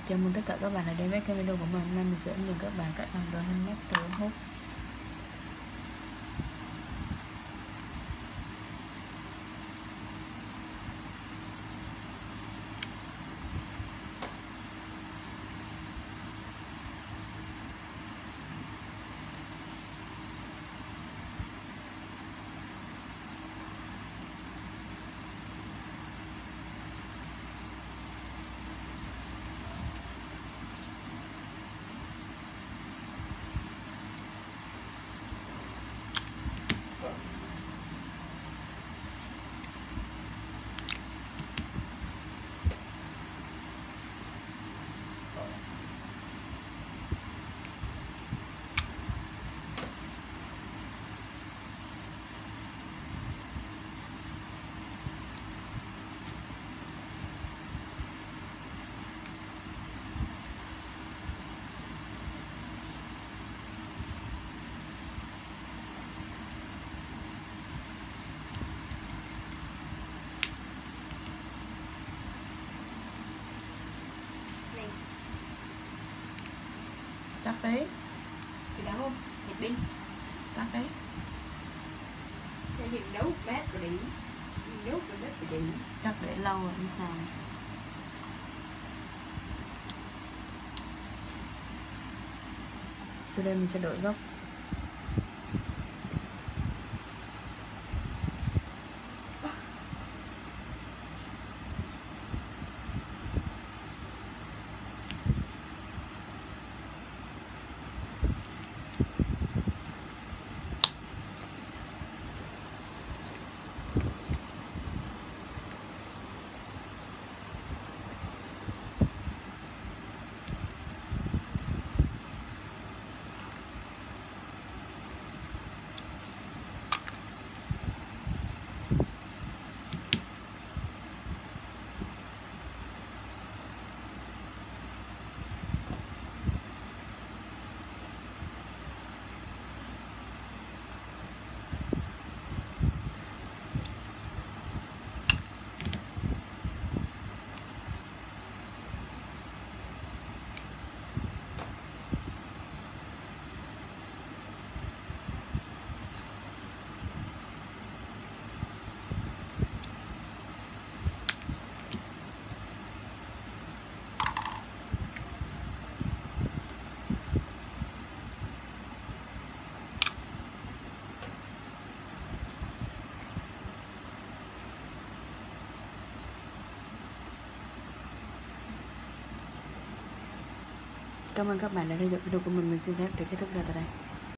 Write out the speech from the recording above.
Chào mừng tất cả các bạn đã đến với kênh video của mình. Hôm nay mình sẽ hướng dẫn các bạn cách làm đồ handmade từ ống hút. Tắt đấy. Thì đó không? Thịt pin. Tắt đấy. Để hiện đấu bát rồi đi. Đấu rồi bát rồi đi. Chắc để lâu rồi không xài. Sau đây mình sẽ đổi góc. Cảm ơn các bạn đã theo dõi video của mình. Mình xin phép để kết thúc ra tại đây.